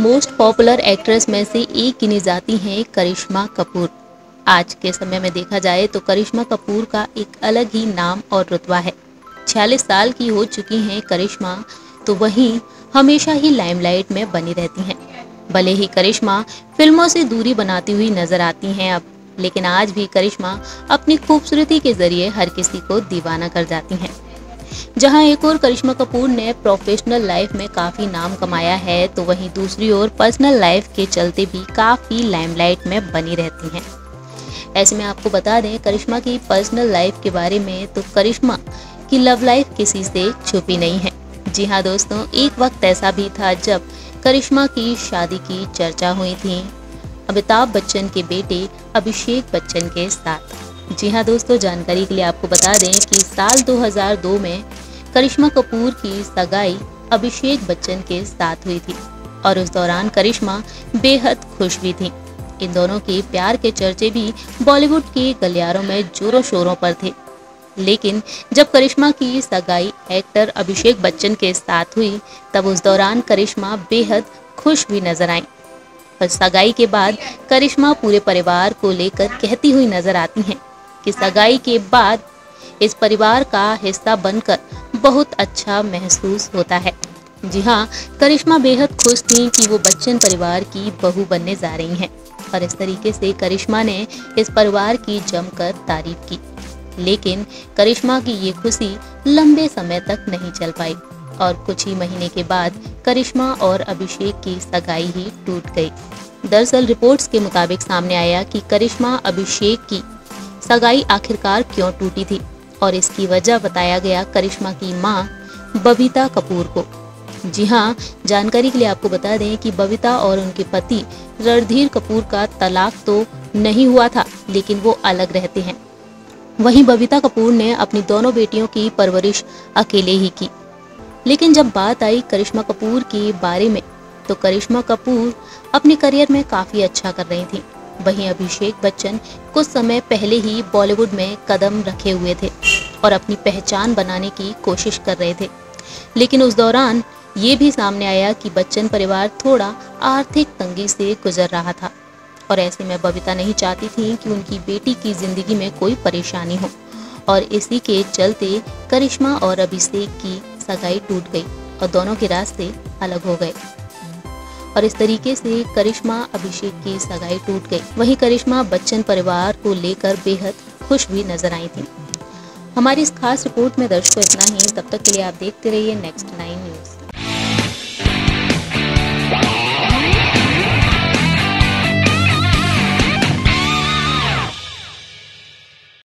Most popular actress में से एक गिनी जाती हैं करिश्मा कपूर। आज के समय में देखा जाए तो करिश्मा कपूर का एक अलग ही नाम और रुतबा है। 46 साल की हो चुकी हैं करिश्मा, तो वहीं हमेशा ही लाइमलाइट में बनी रहती हैं। भले ही करिश्मा फिल्मों से दूरी बनाती हुई नजर आती हैं अब, लेकिन आज भी करिश्मा अपनी खूबसूरती के जरिए हर किसी को दीवाना कर जाती हैं। जहां एक ओर करिश्मा कपूर ने प्रोफेशनल लाइफ में काफी नाम कमाया है, तो वहीं दूसरी ओर पर्सनल लाइफ के चलते भी काफी लाइमलाइट में बनी रहती हैं। ऐसे में आपको बता दें करिश्मा की पर्सनल लाइफ के बारे में, तो करिश्मा की लव लाइफ किसी से छुपी नहीं है। जी हाँ दोस्तों, एक वक्त ऐसा भी था जब करिश्मा की शादी की चर्चा हुई थी अमिताभ बच्चन के बेटे अभिषेक बच्चन के साथ। जी हाँ दोस्तों, जानकारी के लिए आपको बता दें कि साल 2002 में करिश्मा कपूर की सगाई अभिषेक बच्चन के साथ हुई थी और उस दौरान करिश्मा बेहद खुश भी थी। इन दोनों के प्यार के चर्चे भी बॉलीवुड के गलियारों में जोरों शोरों पर थे। लेकिन जब करिश्मा की सगाई एक्टर अभिषेक बच्चन के साथ हुई, तब उस दौरान करिश्मा बेहद खुश भी नजर आई। पर सगाई के बाद करिश्मा पूरे परिवार को लेकर कहती हुई नजर आती हैं कि सगाई के बाद इस परिवार का हिस्सा बनकर बहुत अच्छा महसूस होता है। जी हाँ, करिश्मा बेहद खुश थी कि वो बच्चन परिवार की बहू बनने जा रही हैं और इस तरीके से करिश्मा ने इस परिवार की जमकर तारीफ की। लेकिन करिश्मा की ये खुशी लंबे समय तक नहीं चल पाई और कुछ ही महीने के बाद करिश्मा और अभिषेक की सगाई ही टूट गई। दरअसल रिपोर्ट्स के मुताबिक सामने आया कि करिश्मा अभिषेक की सगाई आखिरकार क्यों टूटी थी और इसकी वजह बताया गया करिश्मा की मां बबीता कपूर को। जी हाँ, जानकारी के लिए आपको बता दें कि बबीता और उनके पति रणधीर कपूर का तलाक तो नहीं हुआ था, लेकिन वो अलग रहते हैं। वहीं बबीता कपूर ने अपनी दोनों बेटियों की परवरिश अकेले ही की। लेकिन जब बात आई करिश्मा कपूर के बारे में, तो करिश्मा कपूर अपने करियर में काफी अच्छा कर रही थी। वहीं अभिषेक बच्चन कुछ समय पहले ही बॉलीवुड में कदम रखे हुए थे और अपनी पहचान बनाने की कोशिश कर रहे थे। लेकिन उस दौरान ये भी सामने आया कि बच्चन परिवार थोड़ा आर्थिक तंगी से गुजर रहा था और ऐसे में बबीता नहीं चाहती थी कि उनकी बेटी की जिंदगी में कोई परेशानी हो और इसी के चलते करिश्मा और अभिषेक की सगाई टूट गई और दोनों के रास्ते अलग हो गए और इस तरीके से करिश्मा अभिषेक की सगाई टूट गई। वहीं करिश्मा बच्चन परिवार को लेकर बेहद खुश भी नजर आई थी। हमारी इस खास रिपोर्ट में दर्शकों इतना ही। तब तक के लिए आप देखते रहिए नेक्स्ट 9 न्यूज़।